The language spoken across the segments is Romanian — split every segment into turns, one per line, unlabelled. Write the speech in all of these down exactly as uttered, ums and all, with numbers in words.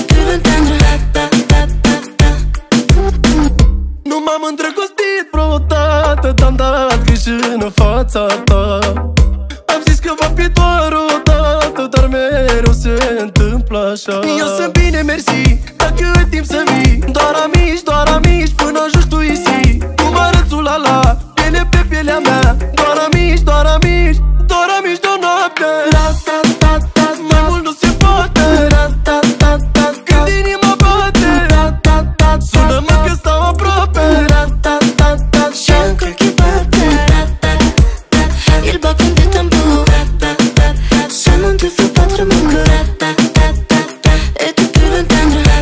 plus plus tendre.
Nu m-am îndrăgostit vreodată, te-am dat greș în fața ta. Am zis că va fi doar o dată, dar mereu se întâmplă așa. Eu sunt bine, mersi, dacă ai timp să vii. Doar amici, doar amici, până ajungi tu isi. Cum arăți ulala, piele pe pielea mea. Doar amici, doar amici, doar amici de o noapte. Ra-ta-ta-ta, mai mult nu se poate. Ra-ta-ta-ta, când inima bate. Ra-ta-ta, sună-mă că stau aproape. Ra-ta-ta-ta,
Și încă ochii bate. Il bat comme des tambours. Ce monde te fait battre mon cœur. Et tu peux l'entendre.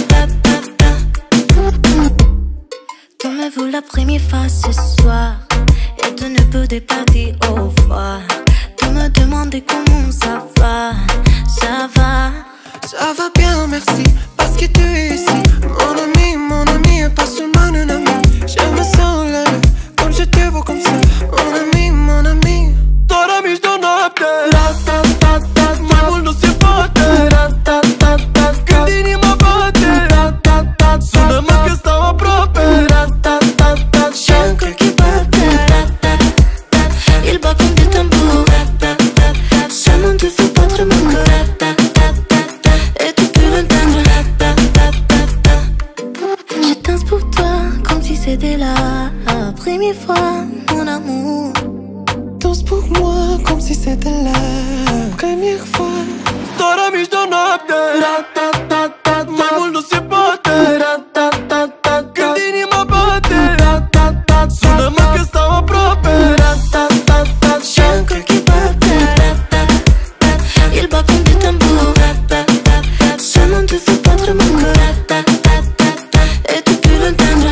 Tu me veux la première fois ce soir. Et tu ne peux pas dire au revoir. Tu me demandes comment ça va. Ça va.
Ça va bien, merci, parce que tu es ici. Mon ami, mon ami, et pas seulement un ami. Je me sens là, comme je te vois comme ça. Mon ami, mon ami, doar amici de o noapte. Ra-ta-ta-ta, mai mult nu se poate. Ra-ta-ta-ta, când inima bate. Ra-ta-ta, sună-mă că stau aproape. Ra-ta-ta-ta,
Și încă ochii bate. Il bat comme des tambours. Ce monde te fait battre mon cœur. Et tu peux l'entendre. Je danse pour toi comme si c'était la première fois, mon amour.
danse pour moi comme si c'était la première fois. Doar amici de o noapte. Ra-ta-ta-ta, mai mult nu se poate. Ra-ta-ta-ta, când inima bate. Ra-ta-ta, sună-mă că stau aproape. Ra-ta-ta-ta,
Și încă ochii bate. Il bat comme des tambours. Ce monde te fait battre mon cœur. Et tu peux l'entendre.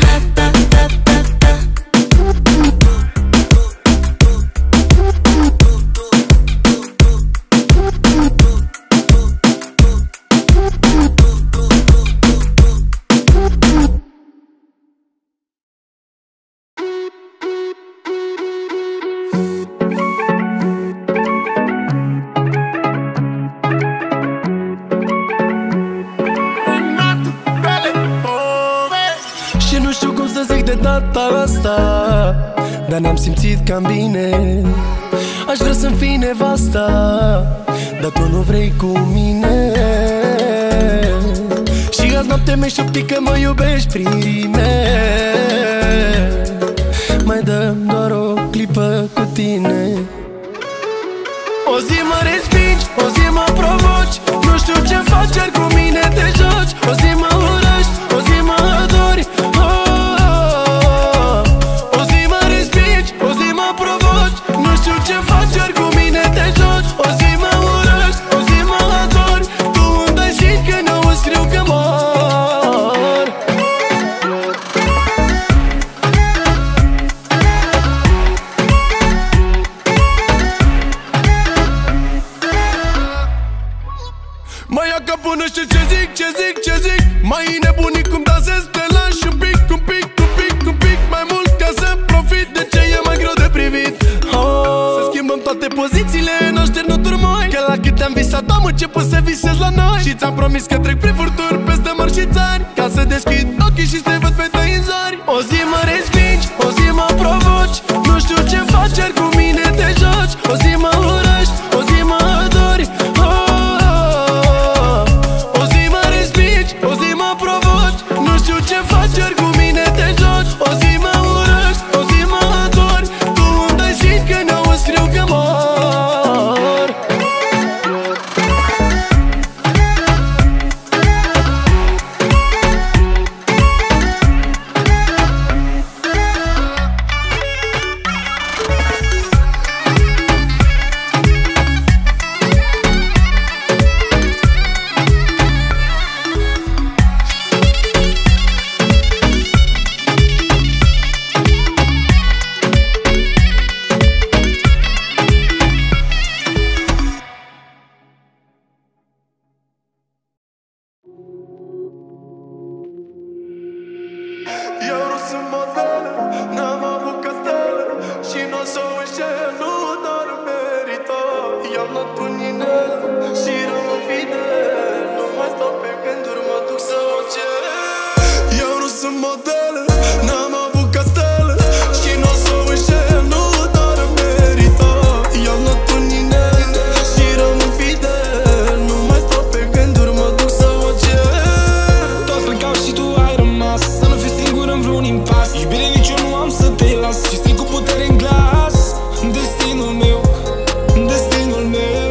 Și nu știu cum să zic de data asta, dar ne-am simțit cam bine. Aș vrea să-mi fii nevasta, dar tu nu vrei cu mine. Și azi noapte mi-ai șoptit că mă iubești prime. Mai dăm doar o clipă cu tine. O zi mă respingi, o zi mă provoci. Nu știu ce faci, iar cu mine te joci. O zi mă urăști, o zi mă adori. Oh, oh, oh. O zi mă respingi, o zi mă provoci. Nu știu ce faci, iar cu mine te joci. O zi mă urăști, o zi mă adori. Tu îmi dai și când auzi scriu că mor. Mă ia ca până știu ce zic, ce zic, ce zic. Mai nebunic cum dansez, te lași un pic, un pic, un pic, un pic mai mult ca să profit de ce e mai greu de privit. Oh, să schimbăm toate pozițiile, nu așternuturi moi. Că la cât am visat am început să visez la noi. Și ți-am promis că trec prin furturi peste mări și țari, ca să deschid ochii și să-i văd pe tăi în zori. O zi mă respingi, o zi mă provoci. Nu știu ce faci, iar cu mine te joci. O zi mă urăști, o zi mă adori. Oh, o zi mă provoci, nu știu ce faci, iar cu mine te joci. O zi mă urăști, o zi mă adori. Tu îmi dai și când auzi scriu că mor. sunt model, n-am avut castel și n-o să înșel, nu doar merită. I-am luat un inel și rămân fidel, nu mai stau pe gânduri, mă duc să o cer.
Toți plecau și tu ai rămas, să nu fii singur în vreun impas. Iubire nici eu nu am să te las și strig cu putere în glas. Destinul meu, destinul meu.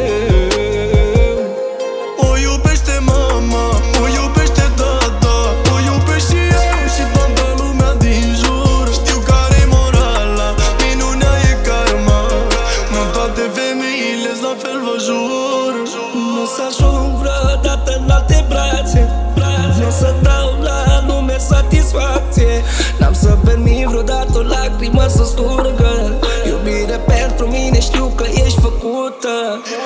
O iubește mama, o iubește tata, o iubește și eu și toată lumea din jur. Știu care-i morala, minunea e karma, nu toate femeile-s la fel, vă jur.
Nu să ajung vreodată în alte brațe, nu să dau la lume satisfacție. N-am să permit vreodată o lacrimă să scurgă. Iubire pentru mine știu că ești făcută.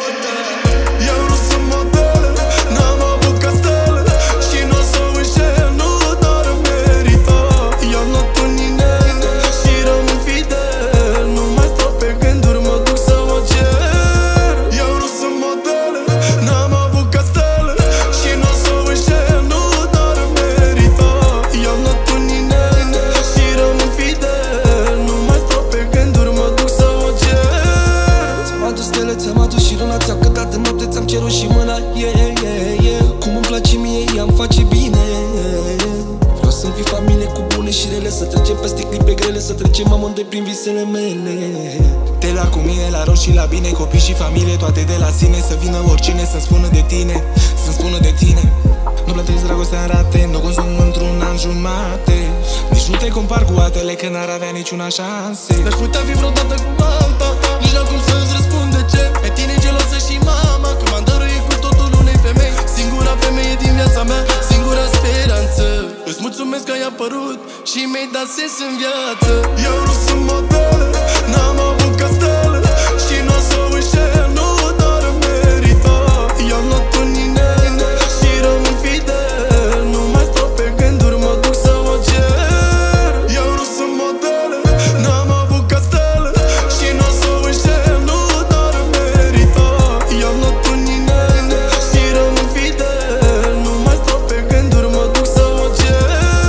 Eu nu sunt model, n-am avut castel și n-o să înșel, nu doar merită. I-am luat un inel și rămân fidel, nu mai stau pe gânduri, mă duc să o cer. Eu nu sunt model, n-am avut castel și n-o să înșel, nu doar merită. I-am luat un inel și rămân fidel, nu mai stau pe gânduri, mă duc să o cer.
Ți-am adus stele, ți-am adus și luna, ți-am cântat în noapte, ți-am cerut și mâna. Yeah, yeah, yeah. Cum îmi place mie, ea-mi face bine. Vreau să-mi fii familie cu bune și rele, să trecem peste clipe grele, să trecem amândoi prin visele mele. Te la cu mine, la roșii, la bine, copii și familie, toate de la sine. Să vină oricine să-mi spună de tine, să-mi spună de tine. Nu plătesc dragostea în rate, nu consum într-un an jumate. Nici nu te compar cu altele, că n-ar avea niciuna șanse.
N-aș putea fi vreodată cu alta, nici n-am cum să-ți răspund de ce. Pe tine gelosă și mama, că m-am dăruit cu totul unei femei. Singura femeie din viața mea, singura speranță. Îți mulțumesc că ai apărut și mi-ai dat sens în viață. Eu nu sunt model, n-am avut castel și n-o să înșel, nu doar merită. I-am luat un inel și rămân fidel, nu mai stau pe gânduri, mă duc să o cer. Eu nu sunt model, n-am avut castel și n-o să înșel, nu doar merită. I-am luat un inel și rămân fidel, nu mai stau pe gânduri, mă duc să o cer.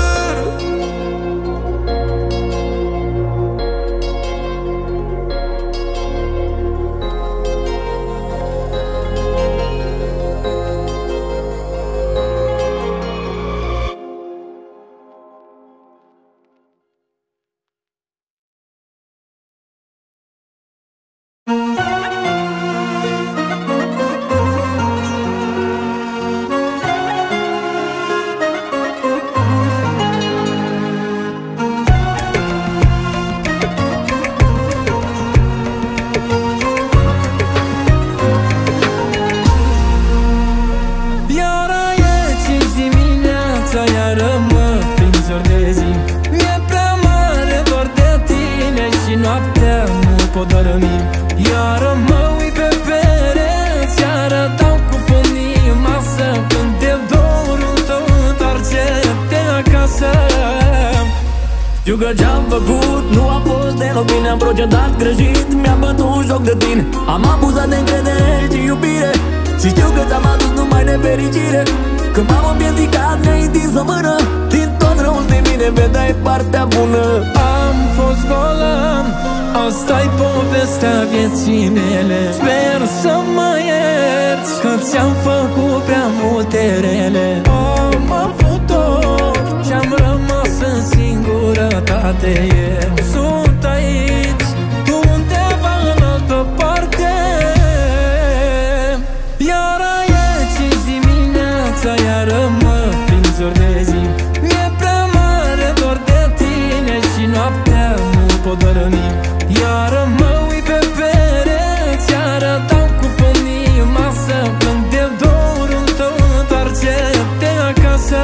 pot dormi. Iar mă uit pe pereți, iar dau cu pumnii în masă. Când de dorul tău întoarce-te acasă. Știu că ce-am făcut nu a fost deloc bine. Am procedat greșit, mi-am bătut joc de tine. Am abuzat de încredere și iubire și știu că ți-am adus numai nefericire. Când m-am împiedicat, mi-ai întins o mână. Din tot răul de mine vedeai partea bună. Am fost golan, asta-i povestea vieții mele. Sper să mă ierți, că ți-am făcut prea multe rele. Am avut tot și-am rămas în singurătate. Eu sunt aici, tu undeva în altă parte. Iar aici dimineața, iar mă prin zori de zi. Mi-e prea mare dor de tine și noaptea nu pot dormi. Iar mă uit pe pereți, iar dau cu pumnii în masă. Când de dorul tău întoarce-te acasă.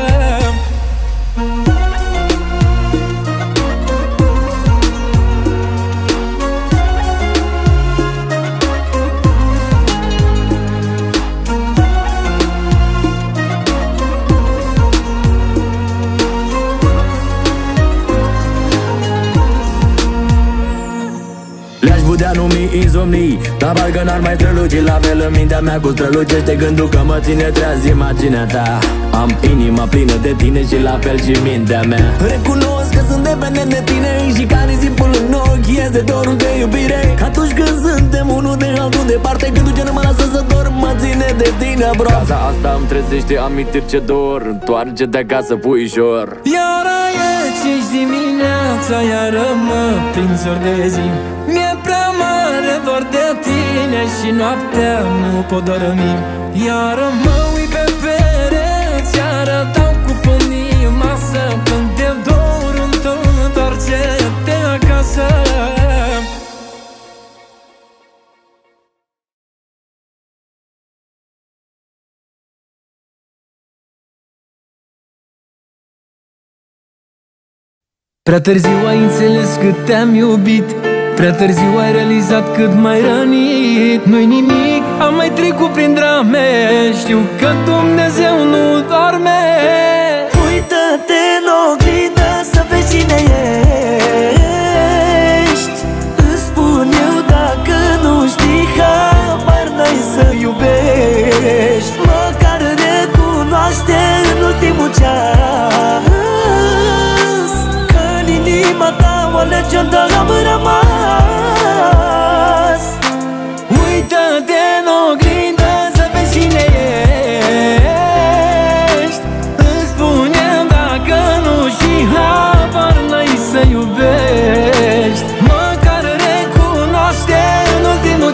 Le-aș putea numi insomnii, dar parcă n-ar mai străluci la fel în mintea mea. Cu strălucește gândul că mă ține treaz imaginea ta. Am inima plină de tine și la fel și mintea mea.
Recunosc că sunt dependent de tine și ca nisipul în ochi este dorul de iubire. Atunci când suntem unul de altul departe, când ce nu mă lasă să dorm, mă ține de tine aproape.
Casa asta îmi trezește amintiri ce dor, întoarce-te acasă, puișor.
Iară e cinci dimineața, iară mă prind zor de zi. Mi-e prea mare dor de tine și noaptea nu pot dormi. Iară mă uit pe pereți, iară dau cu pâinii masă. Când te dor, întoarce-te acasă. Prea târziu ai înțeles cât te-am iubit, prea târziu ai realizat cât m-ai rănit. Nu-i nimic, am mai trecut prin drame, știu că Dumnezeu nu doarme.
Uită-te în oglindă să vezi cine ești. Îți spun eu dacă nu știi, habar n-ai să iubești. Măcar recunoaște în ultimul ceas că în inima ta o legendă am rămas.
Uită-te în oglindă să vezi cine ești. Îți spun eu dacă nu și habar n-ai să iubești. Măcar recunoaște în ultimul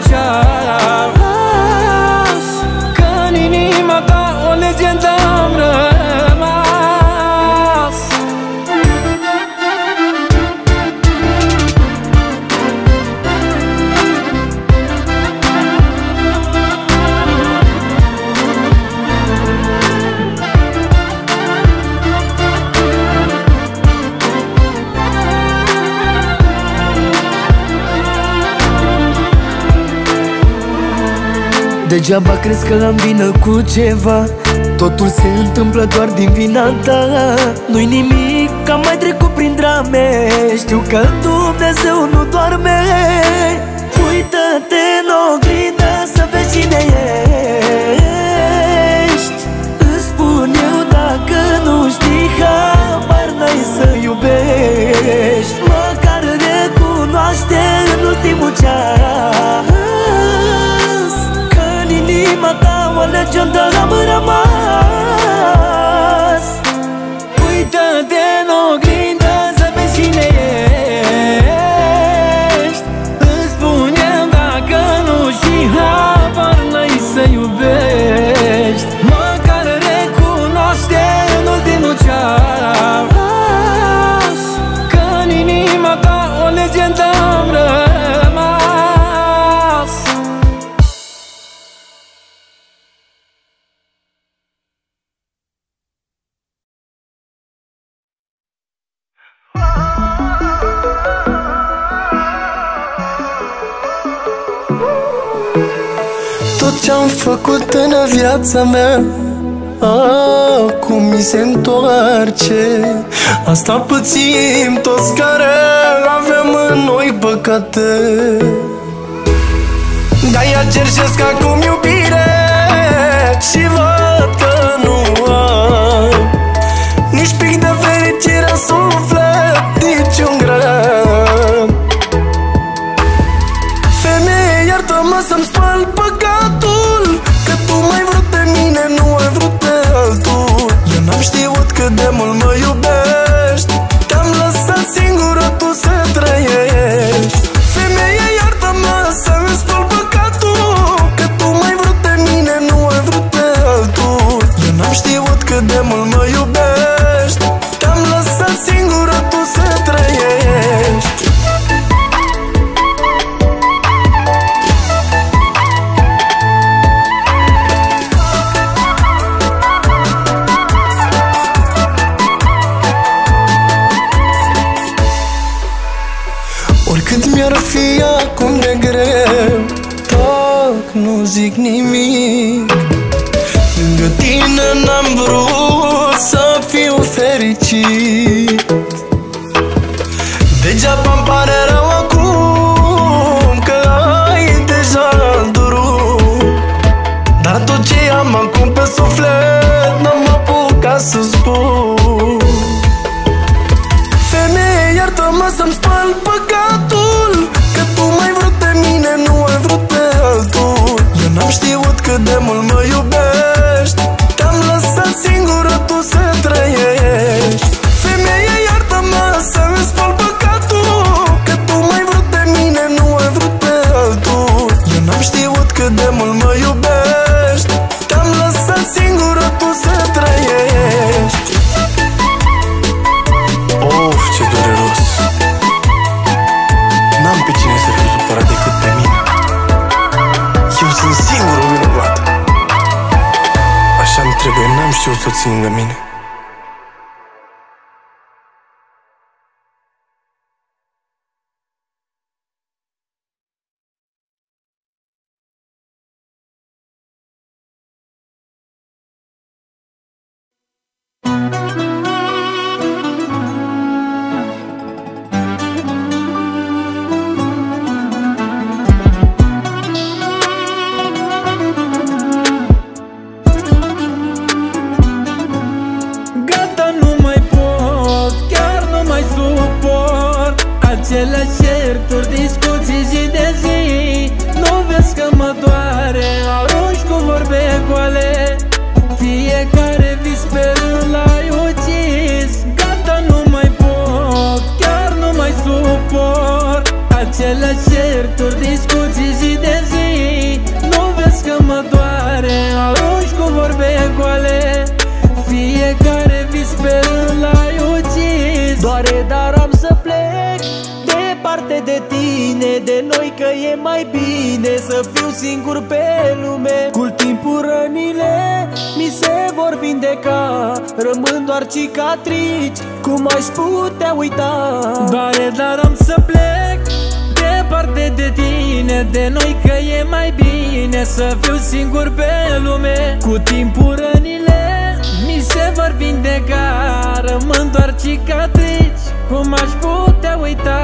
ceas că în inima ta o legendă am rămas.
Degeaba crezi că am vină cu ceva, totul se întâmplă doar din vina ta. Nu-i nimic, am mai trecut prin drame, știu că Dumnezeu nu doarme. Uită-te în oglindă să vezi cine ești. Îți spun eu dacă nu știi, habar n-ai să iubești. Măcar recunoaște în ultimul ceas inima ta o legendă am rămas.
Uită-te în oglindă să vezi cine ești. Îți spun eu dacă nu și habar n-ai să iubești. Măcar recunoaște în ultimul ceas că în inima ta o legendă am rămas.
Tot ce-am făcut în viața mea acum mi se întoarce. Asta pățim toți care avem în noi păcate. De-aia cerșesc acum iubire și văd că nu am nici pic de fericire în suflet, niciun gram. Femeie, iartă-mă să-mi spăl păcatul, că tu m-ai vrut pe mine, nu ai vrut pe altul. Eu n-am știut cât de mult mă iubești, te-am lăsat singură tu să trăiești. Femeie, iartă-mă să-mi spăl păcatul, că tu m-ai vrut pe mine, nu ai vrut pe altul. Eu n-am știut cât de mult mă iubești, te-am lăsat singură tu să trăiești. Oricât mi-ar fi acum de greu, tac, nu zic nimic. Lângă tine n-am vrut să fiu fericit. Degeaba-mi pare rău acum că ai deja alt drum, dar tot ce am acum pe suflet n-am apucat să zbor. Femeie, iartă-mă să-mi spăl păcatul, că tu m-ai vrut pe mine, nu ai vrut pe altul. Eu n-am știut cât de mult mă iubești, te-am lăsat singură tu să trăiești. Femeie, iartă-mă să-mi spăl păcatul, că tu m-ai vrut pe mine, nu ai vrut pe altul. Eu n-am știut cât de mult mă iubești, te-am lăsat singură tu să trăiești. Of, ce dureros. N-am pe cine să fiu supărat decât pe mine. Eu sunt singurul vinovat. Așa-mi trebuie, n-am știut să o țin lângă mine.
Aceleași certuri, discuții zi de zi. Nu vezi că mă doare, arunci cu vorbe goale. Fiecare vis pe rând l-ai ucis. Gata, nu mai pot, chiar nu mai suport. Aceleași certuri, discuții zi de zi. Nu vezi că mă doare, arunci cu vorbe goale. Fiecare vis pe rând l-ai ucis.
Doare, dar am să plec departe de tine, de noi, că e mai bine să fiu singur pe lume. Cu timpul rănile mi se vor vindeca, rămân doar cicatrici, cum aș putea uita?
Doare, dar am să plec departe de tine, de noi, că e mai bine să fiu singur pe lume. Cu timpul rănile mi se vor vindeca, rămân doar cicatrici, cum aș putea uita?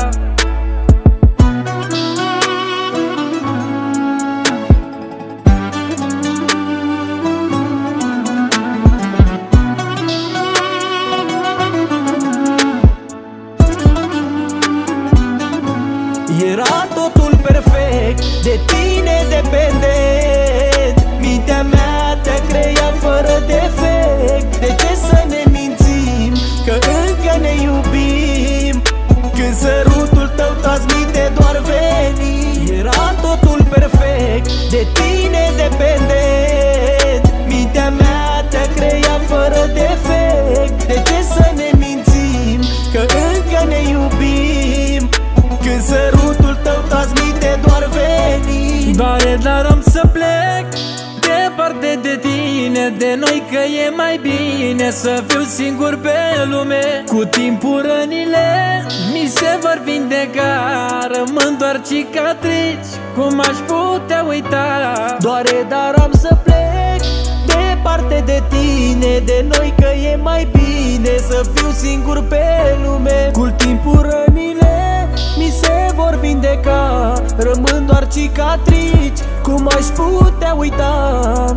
Era totul perfect, de tine dependent. Mintea mea te-a creat fără defect. De ce să ne mințim că încă ne iubim, când sărutul tău transmite doar veni? Era totul perfect, de tine dependent. Mintea mea te-a creat fără defect. De ce să ne mințim că încă ne iubim, când sărutul tău transmite doar veni?
Doare, dar am să plec departe de tine, de noi, că e mai bine să fiu singur pe lume. Cu timpul rănile mi se vor vindeca, rămân doar cicatrici, cum aș putea uita?
Doare, dar am să plec departe de tine, de noi, că e mai bine să fiu singur pe lume. Cu timpul rănile mi se vor vindeca, rămân doar cicatrici, cum aș putea uita?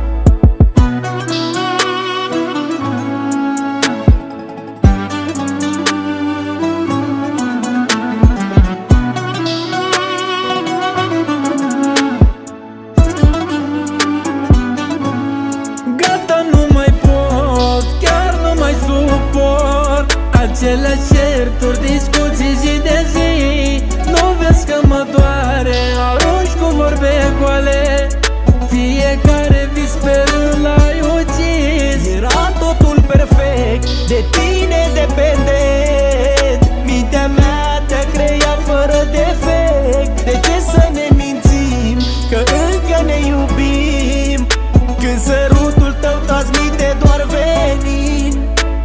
Gata, nu mai pot, chiar nu mai suport. Aceleași certuri, discuții zi de zi. Nu vezi că mă doare, arunci cu vorbe goale. Fiecare vis pe rând l-ai ucis.
Era totul perfect, de tine dependent. Mintea mea te-a creat fără defect. De ce să ne mințim că încă ne iubim, când sărutul tău transmite doar venin?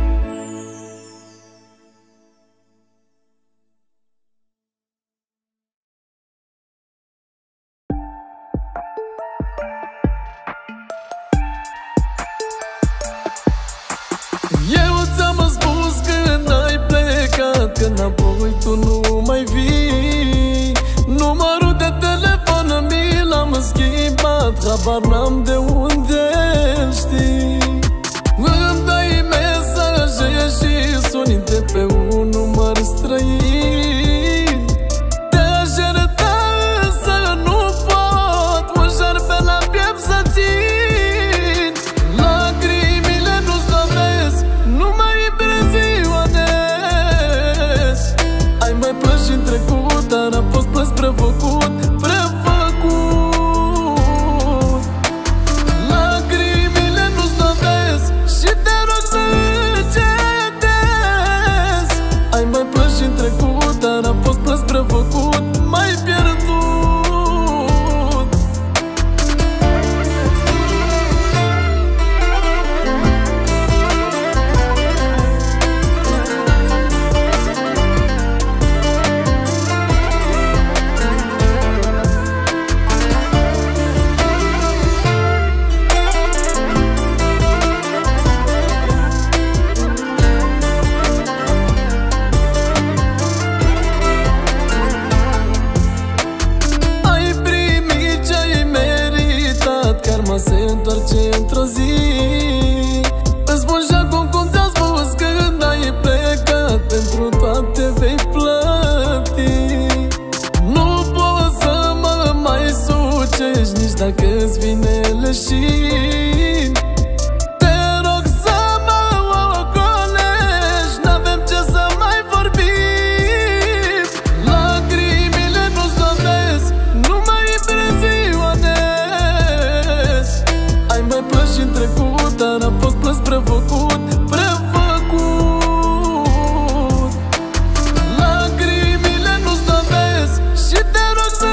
Eu ți-am spus când ai plecat, că înapoi tu nu mai vii. Numărul de telefon mi l-am schimbat, habar n-am de unde știi. Îmi dai prefăcut, prefăcut. Lacrimile nu-ți dovesc și te rog să încetezi. Ai mai plâns și în trecut, dar a fost plâns prefăcut, mai pierdut. Se întoarce într-o zi. Îți spun și acum cum ți-am spus, când ai plecat, pentru toate vei plăti. Nu poți să mă mai sucești, nici dacă-ți vine leșin. Te rog să mă ocolești, n-avem ce să mai vorbim. Lacrimile nu-ți dovesc, nu mai impresionează. Mai plâns și în trecut, dar a fost plâns prefăcut, prefăcut. Lacrimile nu-ți dovesc și te rog să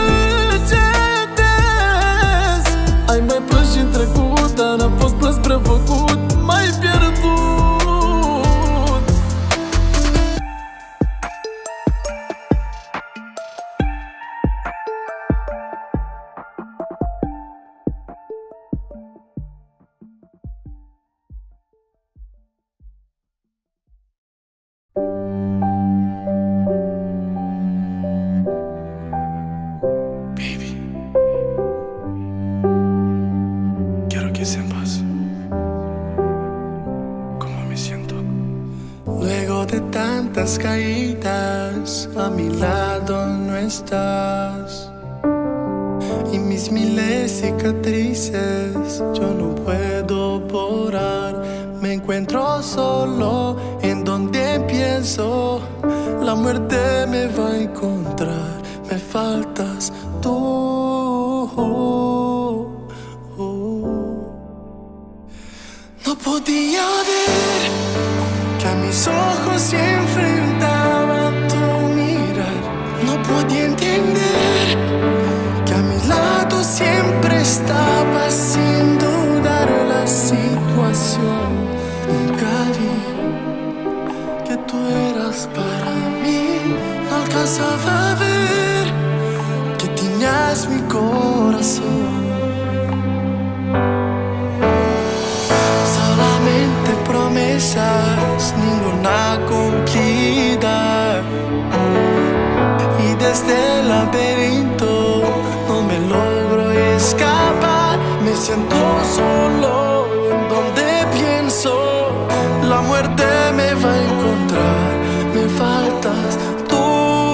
încetezi. Ai mai plâns și în trecut, dar a fost plâns prefăcut, mai pierdut.
Caídas, a mi lado no estás. Y mis miles cicatrices yo no puedo borrar. Me encuentro solo en donde pienso la muerte me va a encontrar. Me faltas tú. No podía ver que a mis ojos se enfrentaba tu mirar. No podía entender que a mi lado siempre estabas sin dudar la situación. Nunca vi que tú eras para mí. No alcanzaba a ver que tenías mi corazón. Promesas, ninguna cumplida. Y desde el laberinto no me logro escapar. Me siento solo en donde pienso la muerte me va a encontrar. Me faltas tú.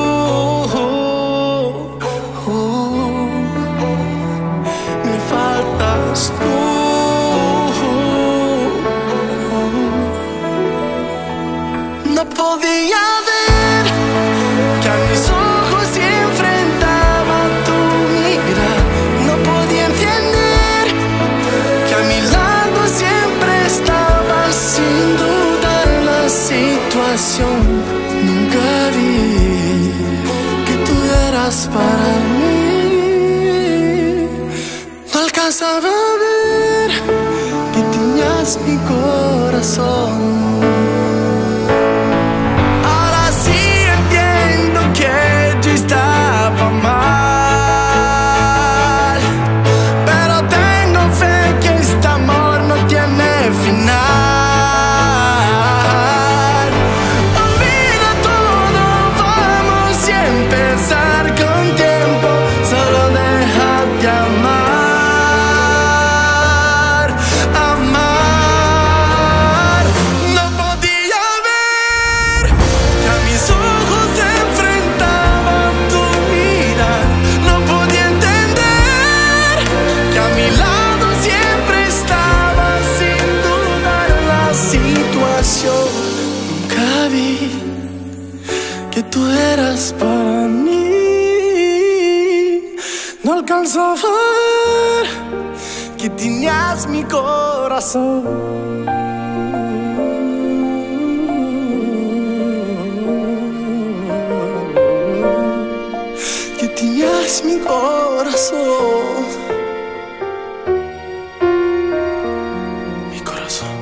Me faltas tú. No podía ver que a mis ojos se enfrentaba tu mirar. No podía entender que a mi lado siempre estabas sin dudar la situación. Nunca vi que tú eras para mí. No alcanzaba a ver que tenías mi corazón. Estaba mal, pero tengo fe que este amor no tiene final. Olvida todo, vamos a empezar con tiempo. Solo déjate amar, amar. No podía ver que a mis ojos se enfrentaban. No podía entender que a mi lado siempre estaba sin dudar la situación. Nunca vi que tú eras para mí. No alcanzo a ver que tenías mi corazón. Que tenías mi corazón. Mi corazón.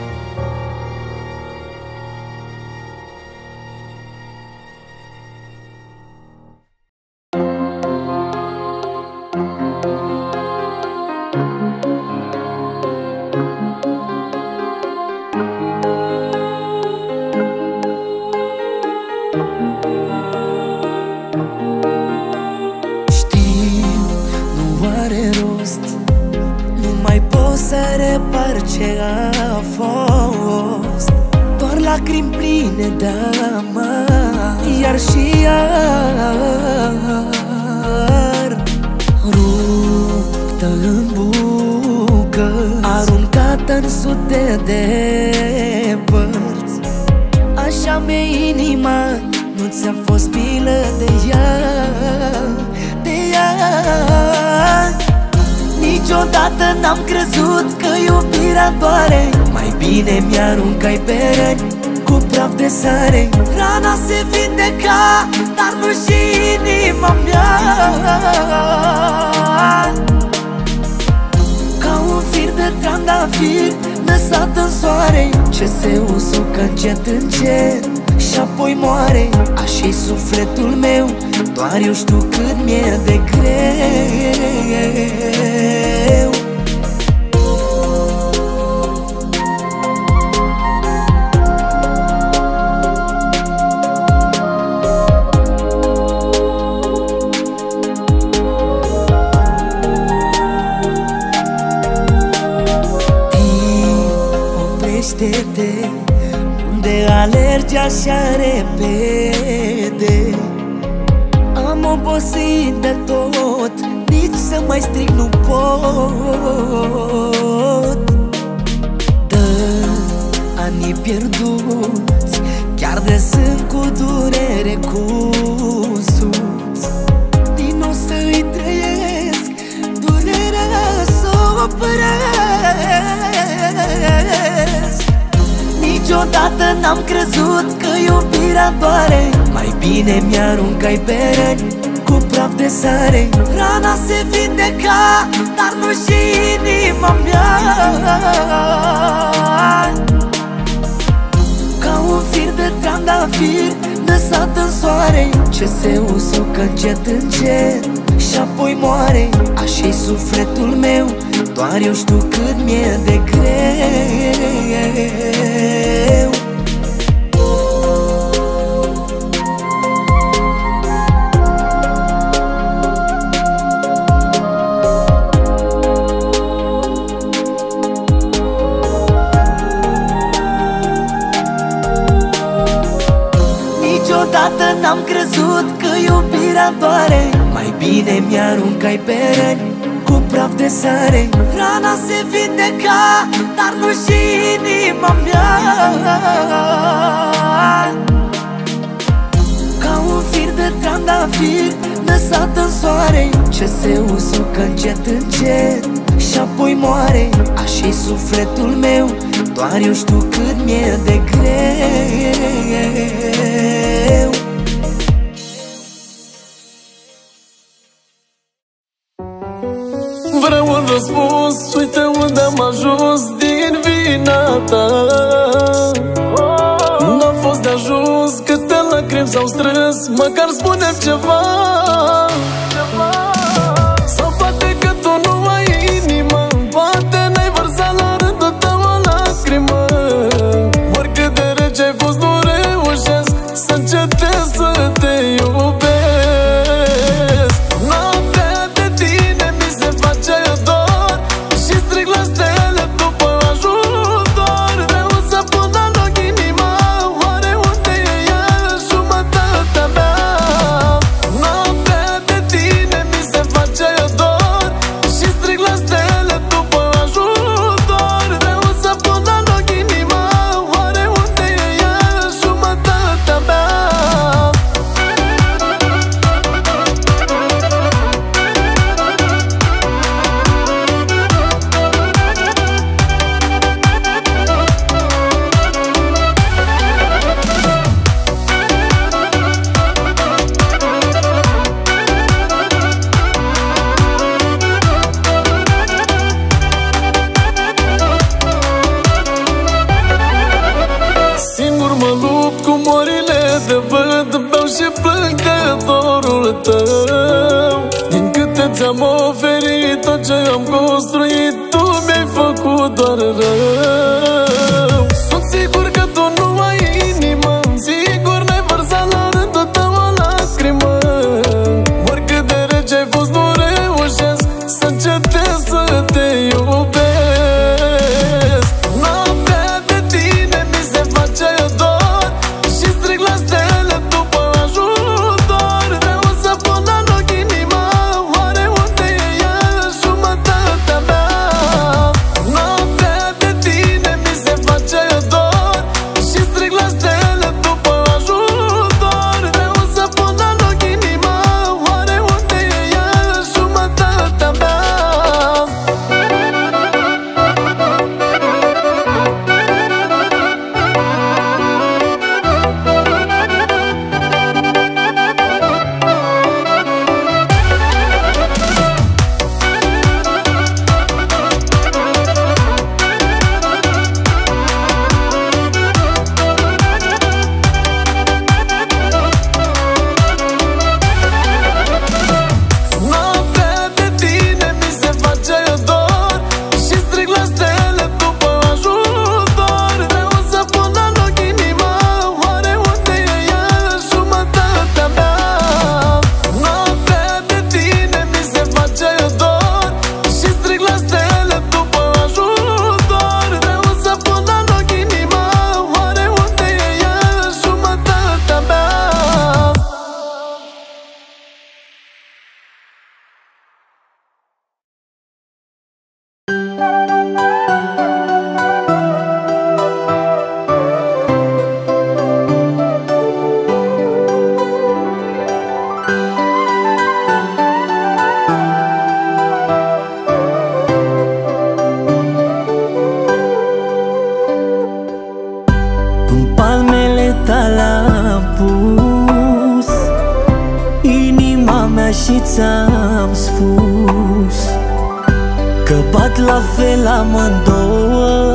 Ce a fost doar lacrimi pline de amar, iar și iar ruptă în bucăți, aruncată în sute de părți. Așa mi-e inima, nu ți-a fost milă de ea, de ea. Niciodată n-am crezut că iubirea doare. Mai bine mi-aruncai pe răni cu praf de sare. Rana se vindeca, dar nu și inima mea. Ca un fir de trandafir lăsat în soare, ce se usucă încet încet și apoi moare. Așa-i sufletul meu, doar eu știu cât mi-e de greu. Oprește-te, unde alergi așa repede. Am obosit de tot, nici să mai strig nu pot. Dă anii pierduți, chiar de sunt cu durere cusuți. Din nou să-i trăiesc, durerea s-o opresc. Niciodată n-am crezut că iubirea doare. Mai bine mi-aruncai pe răni cu praf de sare. Rana se vindeca, dar nu și inima mea. Ca un fir de trandafir lăsat în soare, ce se usucă încet încet și apoi moare. Așa-i sufletul meu, doar eu știu cât mi-e de greu. Niciodată n-am crezut că iubirea doare. Mai bine mi-aruncai pe răni cu praf de sare. Rana se vindeca, dar nu și inima mea. Ca un fir de trandafir lăsat în soare, ce se usucă încet încet și apoi moare. Așa-i sufletul meu, doar eu știu cât mi-e de greu.
Vreau un răspuns, uite unde am ajuns din vina ta. N-a fost de ajuns, câte lacrimi s-au strâns, măcar spune-mi ceva. Sau poate că tu nu ai inimă, poate n-ai vărsat la rândul tău o lacrimă. Oricât de rece ai fost, nu reușesc să încetez să te iubesc. ți-am oferit tot ce am construit, tu mi-ai făcut doar rău. Sunt sigur că tu nu ai inimă, sigur n-ai vărsat la rândul tău o lacrimă. Oricât de rece ai fost, nu reușesc să încetez să te iubesc. Noaptea de tine mi se face dor și strig la stele după ajutor. Vreau să pun la loc inima, oare unde e ea, jumătatea mea? Noaptea de tine mi se face dor și strig la stele după ajutor. Vreau să pun la loc inima, oare unde e ea, jumătatea mea? Noaptea de tine mi se face dor și strig la stele după ajutor. Vreau să pun la loc inima, oare unde e ea, jumătatea mea? Noaptea de tine mi se face dor și strig la stele după ajutor. Vreau să pun la loc inima, oare unde e ea, jumătatea mea?
În palmele tale am pus inima mea și ți-am spus că bat la fel amândouă,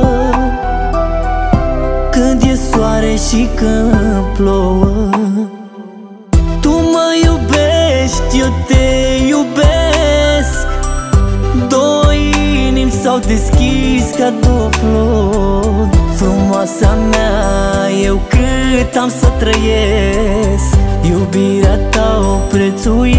când e soare și când plouă. Tu mă iubești, eu te iubesc, două inimi s-au deschis ca două flori. Frumoasa mea, eu cât am să trăiesc, iubirea ta o prețuiesc.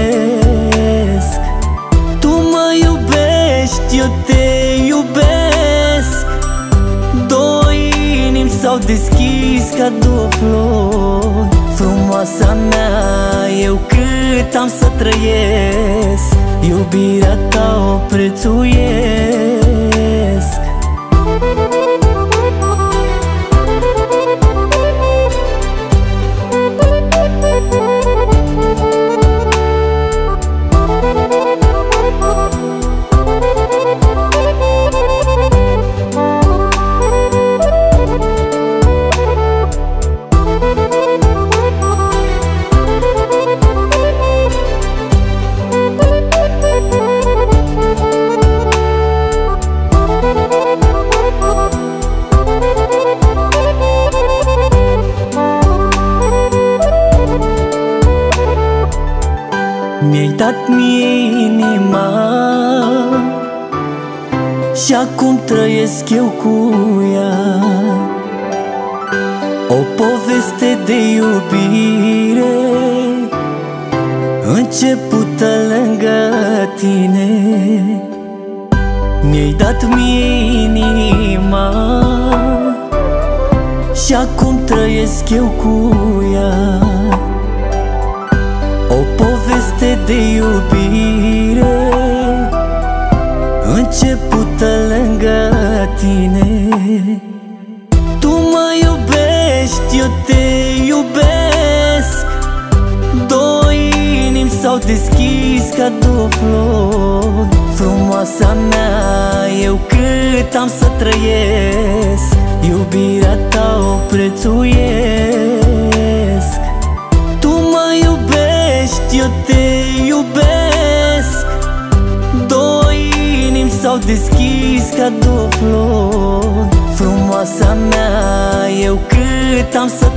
Tu mă iubești, eu te iubesc, două inimi s-au deschis ca două flori. Frumoasa mea, eu cât am să trăiesc, iubirea ta o prețuiesc. Mi-ai dat mie inima și acum trăiesc eu cu ea, o poveste de iubire începută lângă tine. Mi-ai dat mie inima și acum trăiesc eu cu ea, o poveste de iubire începută lângă tine. Tu mă iubești, eu te iubesc, două inimi s-au deschis ca două flori. Frumoasa mea, eu cât am să trăiesc, iubirea ta o prețuiesc. Tu mă iubești, eu te iubesc, două inimi s-au deschis ca două flori. Frumoasa mea, eu cât am să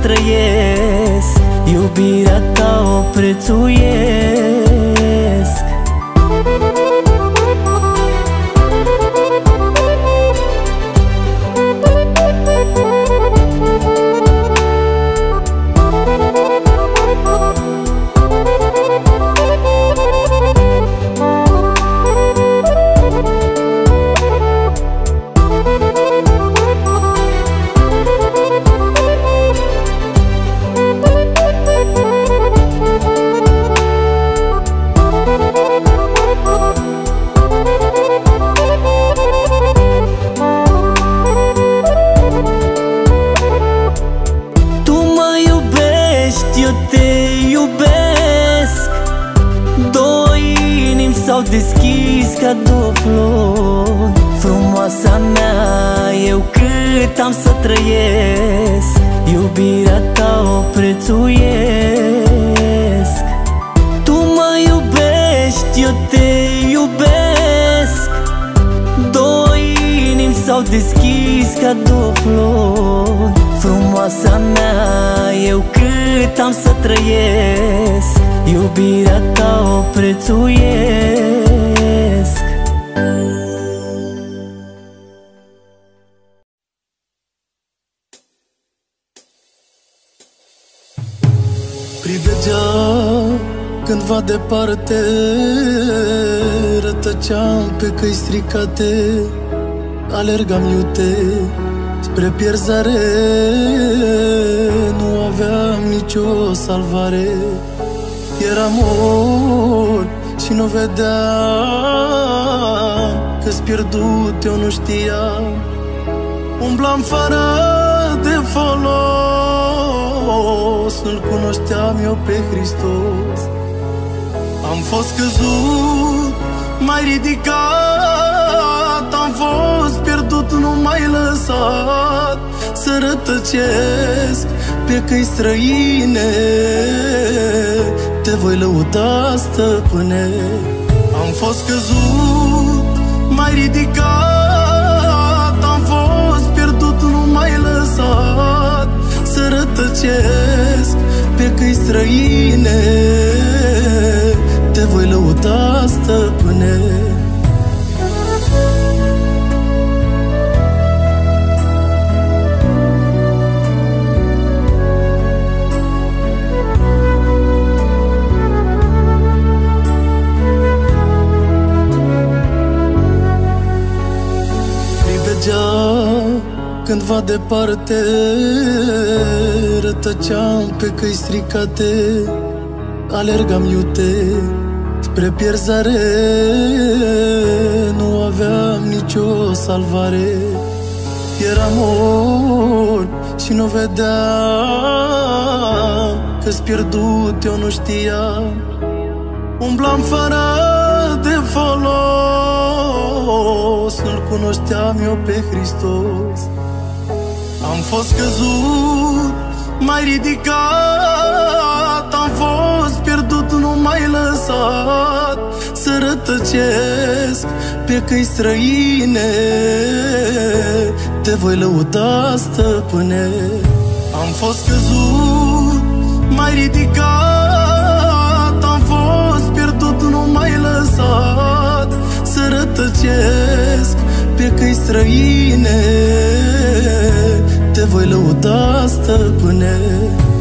trăiesc, iubirea ta o prețuiesc. Deschis ca două flori. Frumoasa mea, eu cât am să trăiesc, iubirea ta o prețuiesc. Tu mă iubești, eu te iubesc. Două inimi s-au deschis ca două flori. Frumoasa mea, eu cât am să trăiesc, iubirea ta o prețuiesc.
Privegea cândva departe, rătăceam pe căi stricate, alergam iute spre pierzare, nu aveam nicio salvare. Eram mort și nu vedeam că-s pierdut, eu nu știam. Umblam fără de folos, nu-L cunoșteam eu pe Hristos. Am fost căzut, mai ridicat, am fost pierdut, nu m-ai lăsat să rătăcesc pe căi străine. Te voi lăuda, stăpâne. Am fost căzut, mai ridicat, am fost pierdut, nu m-ai lăsat să rătăcesc pe căi străine. Te voi lăuda, stăpâne. Cândva departe, rătăceam pe căi stricate, alergam iute spre pierzare, nu aveam nicio salvare. Eram mort și nu vedeam că-s pierdut, eu nu știam. Umblam fără de folos, nu-L cunoșteam eu pe Hristos. Am fost căzut, mai ridicat, am fost pierdut, nu m-ai lăsat să rătăcesc pe căi străine. Te voi lăuda, stăpâne. Am fost căzut, mai ridicat, am fost pierdut, nu m-ai lăsat să rătăcesc pe căi străine. Te voi lăuda, stăpâne.